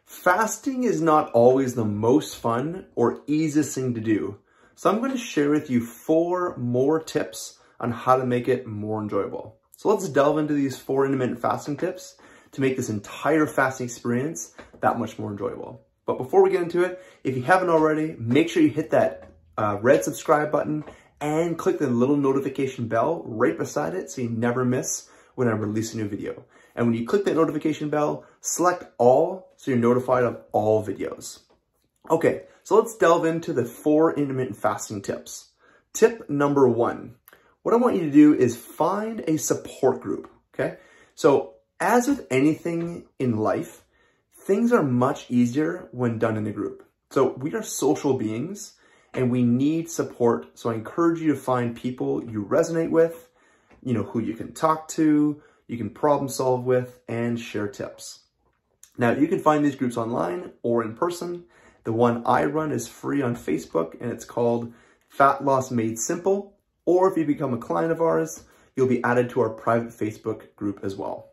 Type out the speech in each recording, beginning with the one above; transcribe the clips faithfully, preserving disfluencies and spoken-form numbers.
Fasting is not always the most fun or easiest thing to do. So I'm going to share with you four more tips on how to make it more enjoyable. So let's delve into these four intermittent fasting tips to make this entire fasting experience that much more enjoyable. But before we get into it, if you haven't already, make sure you hit that uh, red subscribe button and click the little notification bell right beside it so you never miss when I release a new video. And when you click that notification bell, select all so you're notified of all videos. Okay, so let's delve into the four intermittent fasting tips. Tip number one, what I want you to do is find a support group, okay? So as with anything in life, things are much easier when done in a group. So we are social beings and we need support. So I encourage you to find people you resonate with, you know, who you can talk to, you can problem solve with, and share tips. Now, you can find these groups online or in person. The one I run is free on Facebook, and it's called Fat Loss Made Simple. Or if you become a client of ours, you'll be added to our private Facebook group as well.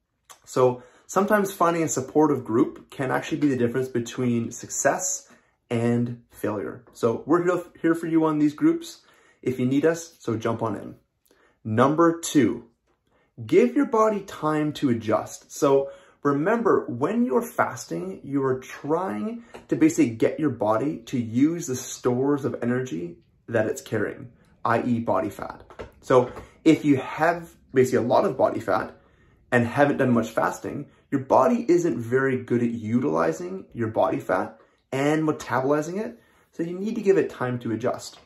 So sometimes finding a supportive group can actually be the difference between success and failure. So we're here for you on these groups if you need us, so jump on in. Number two, give your body time to adjust. So remember, when you're fasting, you are trying to basically get your body to use the stores of energy that it's carrying, that is body fat. So if you have basically a lot of body fat and haven't done much fasting, your body isn't very good at utilizing your body fat and metabolizing it. So you need to give it time to adjust.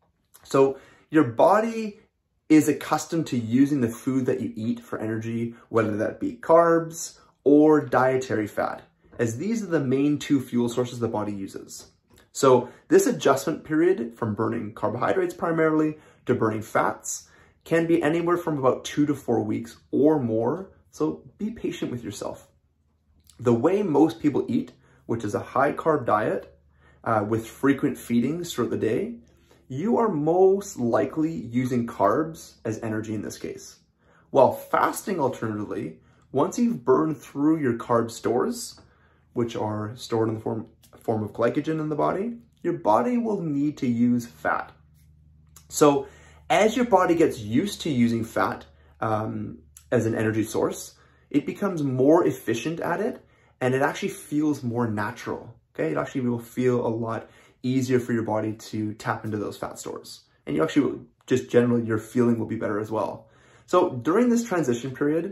So your body is accustomed to using the food that you eat for energy, whether that be carbs or dietary fat, as these are the main two fuel sources the body uses. So this adjustment period from burning carbohydrates primarily to burning fats can be anywhere from about two to four weeks or more. So be patient with yourself. The way most people eat, which is a high carb diet uh, with frequent feedings throughout the day, you are most likely using carbs as energy in this case. While fasting alternatively, once you've burned through your carb stores, which are stored in the form, form of glycogen in the body, your body will need to use fat. So as your body gets used to using fat um, as an energy source, it becomes more efficient at it and it actually feels more natural. Okay, it actually will feel a lot easier for your body to tap into those fat stores. And you actually will, just generally, your feeling will be better as well. So during this transition period,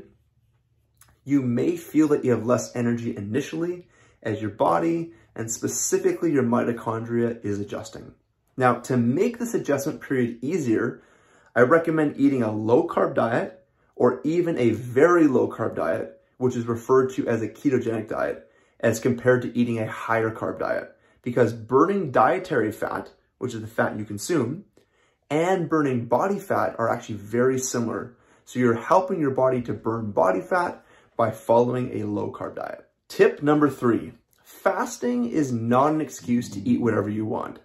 you may feel that you have less energy initially as your body and specifically your mitochondria is adjusting. Now, to make this adjustment period easier, I recommend eating a low carb diet or even a very low carb diet, which is referred to as a ketogenic diet, as compared to eating a higher carb diet. Because burning dietary fat, which is the fat you consume, and burning body fat are actually very similar. So you're helping your body to burn body fat by following a low carb diet. Tip number three, fasting is not an excuse to eat whatever you want.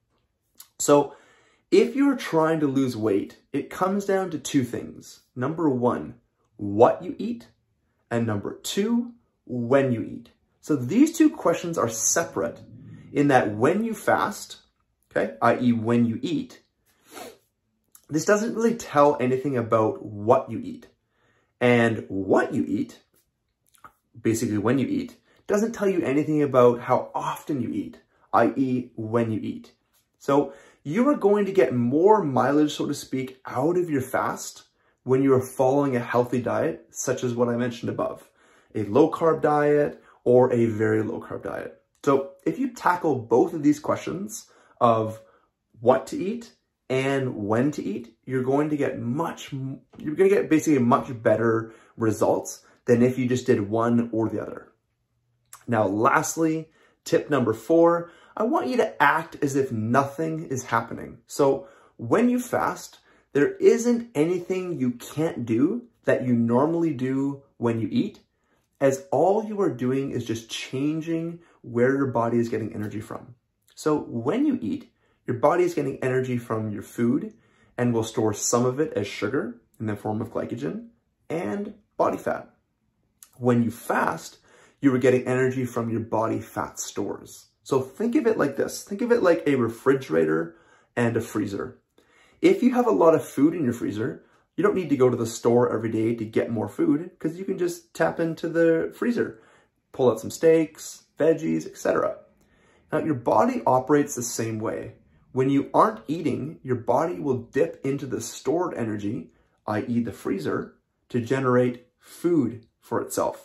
So if you're trying to lose weight, it comes down to two things. Number one, what you eat, and number two, when you eat. So these two questions are separate in that when you fast, okay, that is when you eat, this doesn't really tell anything about what you eat. And what you eat, basically when you eat, doesn't tell you anything about how often you eat, that is when you eat. So you are going to get more mileage, so to speak, out of your fast when you are following a healthy diet, such as what I mentioned above, a low carb diet or a very low carb diet. So if you tackle both of these questions of what to eat and when to eat, you're going to get much, you're going to get basically much better results than if you just did one or the other. Now, lastly, tip number four, I want you to act as if nothing is happening. So when you fast, there isn't anything you can't do that you normally do when you eat, as all you are doing is just changing where your body is getting energy from. So when you eat, your body is getting energy from your food and will store some of it as sugar in the form of glycogen and body fat. When you fast, you were getting energy from your body fat stores. So think of it like this. Think of it like a refrigerator and a freezer. If you have a lot of food in your freezer, you don't need to go to the store every day to get more food because you can just tap into the freezer, pull out some steaks, veggies, et cetera. Now, your body operates the same way. When you aren't eating, your body will dip into the stored energy, that is the freezer, to generate food for itself.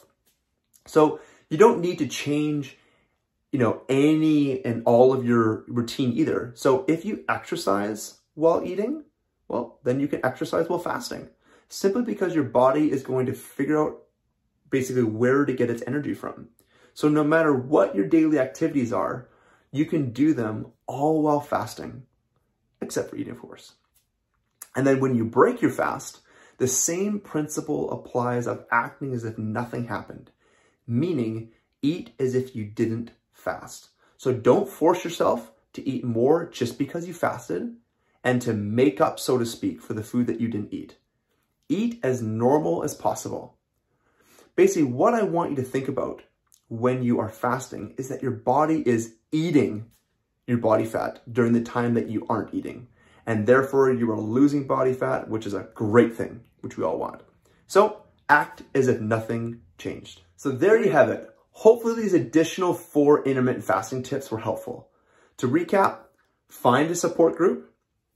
So you don't need to change, you know, any and all of your routine either. So if you exercise while eating, well, then you can exercise while fasting, simply because your body is going to figure out basically where to get its energy from. So no matter what your daily activities are, you can do them all while fasting, except for eating, of course. And then when you break your fast, the same principle applies of acting as if nothing happened, meaning eat as if you didn't fast. So don't force yourself to eat more just because you fasted and to make up, so to speak, for the food that you didn't eat. Eat as normal as possible. Basically, what I want you to think about when you are fasting is that your body is eating your body fat during the time that you aren't eating. And therefore, you are losing body fat, which is a great thing, which we all want. So act as if nothing changed. So there you have it. Hopefully these additional four intermittent fasting tips were helpful. To recap, find a support group,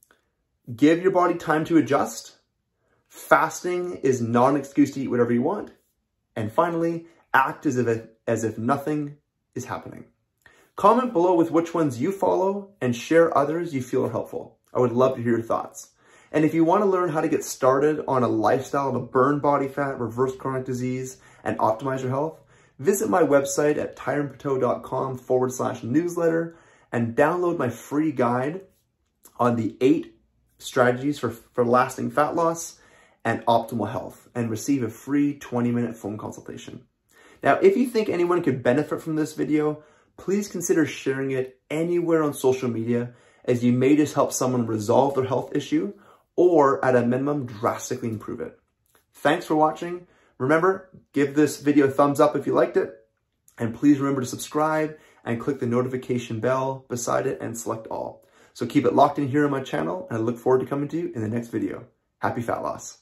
give your body time to adjust, fasting is not an excuse to eat whatever you want, and finally, act as if, as if nothing is happening. Comment below with which ones you follow and share others you feel are helpful. I would love to hear your thoughts. And if you want to learn how to get started on a lifestyle to burn body fat, reverse chronic disease, and optimize your health, visit my website at tyronpateau.com forward slash newsletter and download my free guide on the eight strategies for, for lasting fat loss and optimal health, and receive a free twenty minute phone consultation. Now, if you think anyone could benefit from this video, please consider sharing it anywhere on social media, as you may just help someone resolve their health issue or at a minimum drastically improve it. Thanks for watching. Remember, give this video a thumbs up if you liked it, and please remember to subscribe and click the notification bell beside it and select all. So keep it locked in here on my channel, and I look forward to coming to you in the next video. Happy fat loss.